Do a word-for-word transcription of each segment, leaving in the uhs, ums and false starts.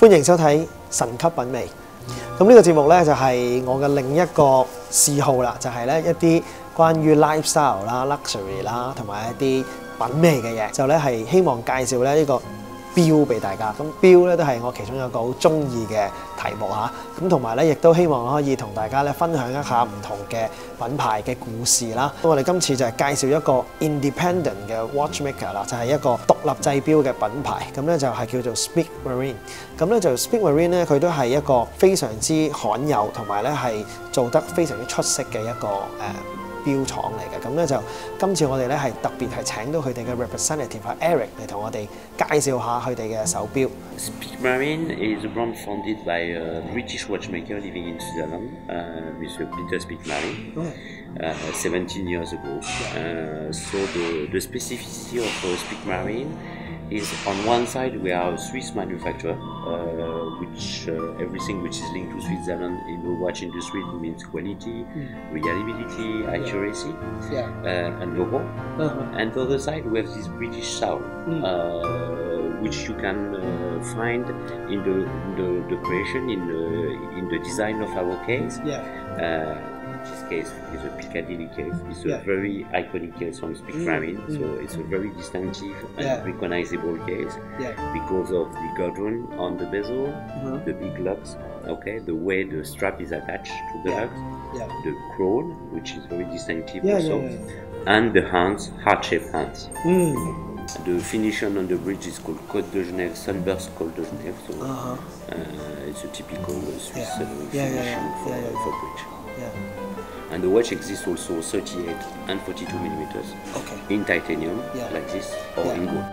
歡迎收睇神級品味。咁呢個節目咧就係我嘅另一個嗜好啦，就係咧一啲關於 lifestyle 啦、luxury 啦，同埋一啲品味嘅嘢，就咧係希望介紹咧呢個錶俾大家。咁錶咧都係我其中一個好中意嘅題目嚇。咁同埋咧亦都希望可以同大家咧分享一下唔同嘅品牌嘅故事啦。咁我哋今次就係介紹一個 independent 嘅 watchmaker 啦，就係一個獨立製錶嘅品牌。咁咧就係叫做 Speak Marine。咁咧就 Speak Marine 咧，佢都係一個非常之罕有同埋咧係做得非常之出色嘅一個誒、呃錶廠嚟嘅。咁咧就今次我哋咧係特別係請到佢哋嘅 representative 阿 Eric 嚟同我哋介紹下佢哋嘅手錶。 Speak Marine is a brand founded by a British watchmaker living in Switzerland, uh, Mister Peter Speak Marine, uh, seventeen years ago. Uh, so the, the specificity of uh, Speak Marine is on one side we are a Swiss manufacturer, uh, which uh, everything which is linked to Switzerland in the watch industry means quality, mm. reliability, accuracy, yeah. uh, and know-how. Uh-huh. And the other side we have this British sound, mm. uh, which you can uh, find in the, the the creation, in the in the design of our case. Yeah. Uh, This case is a Piccadilly case. It's a yeah. very iconic case on Speak mm, Marine, mm. so it's a very distinctive and yeah. recognizable case yeah. because of the gudgeon on the bezel, mm-hmm. the big lugs, okay, the way the strap is attached to the yeah. lugs, yeah. the crown, which is very distinctive yeah, also, yeah, yeah. and the hands, heart-shaped hands. Mm. The finishing on the bridge is called Côte de Genève, Sunburst Côte de Genève, so uh-huh. uh, it's a typical Swiss yeah. uh, yeah, finishing yeah, yeah. for, yeah, yeah. for bridge. Yeah. And the watch exists also thirty-eight and forty-two millimeters okay. in titanium, yeah. like this, or yeah. in gold.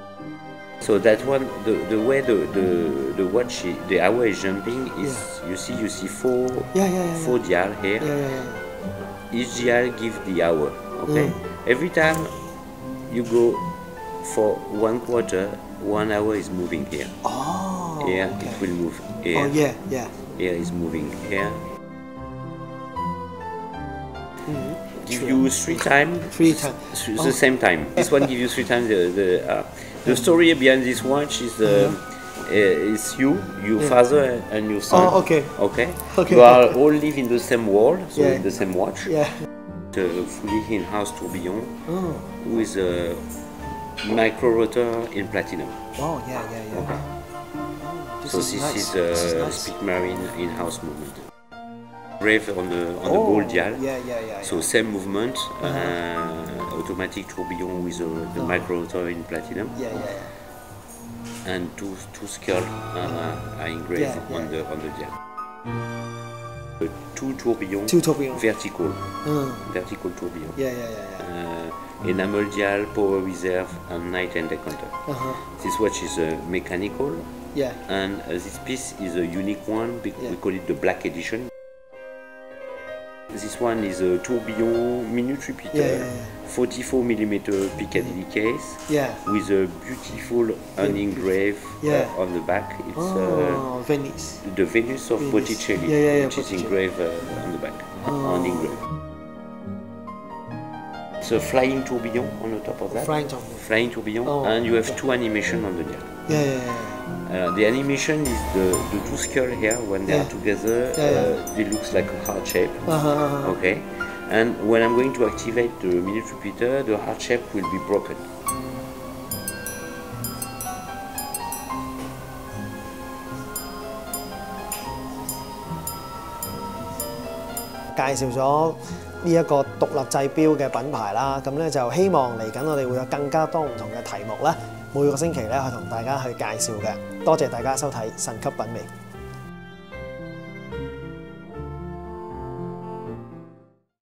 So that one, the, the way the, the, the watch, is, the hour is jumping is, yeah. you see, you see four, yeah, yeah, yeah, four yeah. dial here. Yeah, yeah, yeah. Each dial gives the hour, okay? Mm. Every time you go for one quarter, one hour is moving here. Oh, here okay. it will move here. Oh, yeah, yeah. Here is moving here. Mm-hmm. Give you three times. Three times. The oh. same time. This one gives you three times. The the, uh, the story behind this watch is uh, uh-huh. uh, it's you, your yeah. father, and your son. Oh, okay. Okay. Okay. You are all live in the same world, so yeah. in the same watch. Yeah. The fully in-house tourbillon oh. with a micro rotor in platinum. Oh yeah, yeah, yeah. Okay. Oh, this so is this nice. is uh, this is nice. Speak Marine in-house movement. Brave on the on oh, the gold dial. Yeah, yeah, yeah. So yeah. same movement, uh-huh. uh, automatic tourbillon with uh, the uh-huh. micro rotor in platinum. Yeah, yeah, yeah. And two two skulls uh, are engraved yeah, yeah. on the on the dial. Uh, two tourbillons. Two tourbillons. Vertical. Uh. Vertical tourbillon. Yeah, yeah, yeah. yeah. Uh, enamel dial, power reserve, and night and decanter. Uh-huh. This watch is uh, mechanical. Yeah. And uh, this piece is a unique one. We, yeah. we call it the black edition. This one is a tourbillon minute repeater, yeah, yeah, yeah. forty-four millimeter Piccadilly case, yeah. with a beautiful unengraved yeah. uh, on the back. It's oh, uh, Venice. The Venus of Venice. Botticelli, yeah, yeah, yeah, which Botticelli. is engraved uh, on the back, oh. unengraved. It's a flying tourbillon on the top of that. Flying tourbillon. Flying tourbillon, oh, and you have yeah. two animation on the dial. Yeah, yeah, yeah. Uh, the animation is the, the two skulls here, when they yeah. are together, yeah, yeah. Uh, it looks like a heart shape. Uh-huh, uh-huh. Okay, and when I'm going to activate the minute repeater, the heart shape will be broken. 介紹咗呢一個獨立製錶嘅品牌啦，咁咧就希望嚟緊我哋會有更加多唔同嘅題目咧，每個星期咧去同大家去介紹嘅。多謝大家收睇神級品味。